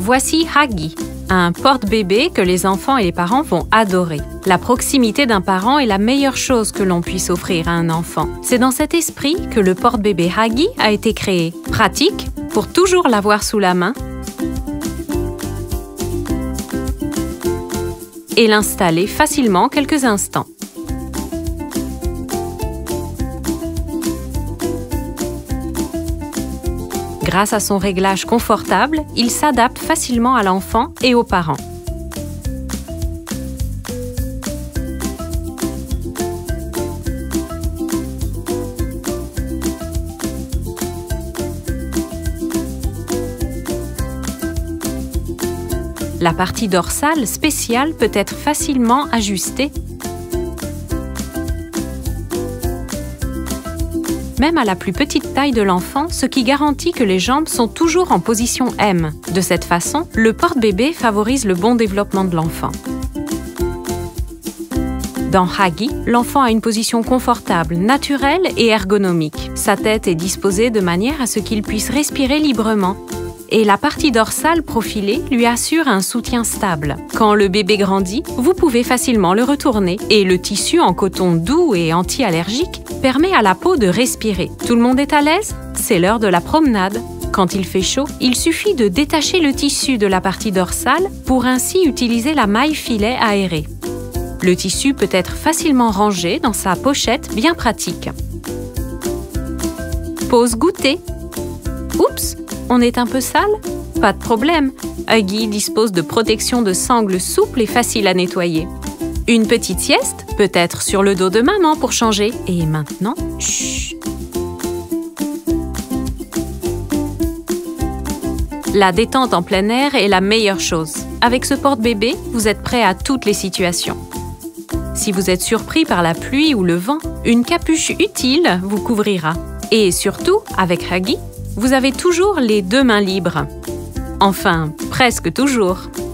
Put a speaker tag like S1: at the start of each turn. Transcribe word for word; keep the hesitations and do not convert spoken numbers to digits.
S1: Voici Huggy, un porte-bébé que les enfants et les parents vont adorer. La proximité d'un parent est la meilleure chose que l'on puisse offrir à un enfant. C'est dans cet esprit que le porte-bébé Huggy a été créé. Pratique, pour toujours l'avoir sous la main, et l'installer facilement quelques instants. Grâce à son réglage confortable, il s'adapte facilement à l'enfant et aux parents. La partie dorsale spéciale peut être facilement ajustée, même à la plus petite taille de l'enfant, ce qui garantit que les jambes sont toujours en position M. De cette façon, le porte-bébé favorise le bon développement de l'enfant. Dans Huggy, l'enfant a une position confortable, naturelle et ergonomique. Sa tête est disposée de manière à ce qu'il puisse respirer librement. Et la partie dorsale profilée lui assure un soutien stable. Quand le bébé grandit, vous pouvez facilement le retourner et le tissu en coton doux et anti-allergique permet à la peau de respirer. Tout le monde est à l'aise? C'est l'heure de la promenade. Quand il fait chaud, il suffit de détacher le tissu de la partie dorsale pour ainsi utiliser la maille filet aérée. Le tissu peut être facilement rangé dans sa pochette bien pratique. Pause goûter. Oups! On est un peu sale? Pas de problème. Huggy dispose de protections de sangle souples et faciles à nettoyer. Une petite sieste, peut-être sur le dos de maman pour changer. Et maintenant, chut. La détente en plein air est la meilleure chose. Avec ce porte-bébé, vous êtes prêt à toutes les situations. Si vous êtes surpris par la pluie ou le vent, une capuche utile vous couvrira. Et surtout, avec Huggy, vous avez toujours les deux mains libres. Enfin, presque toujours.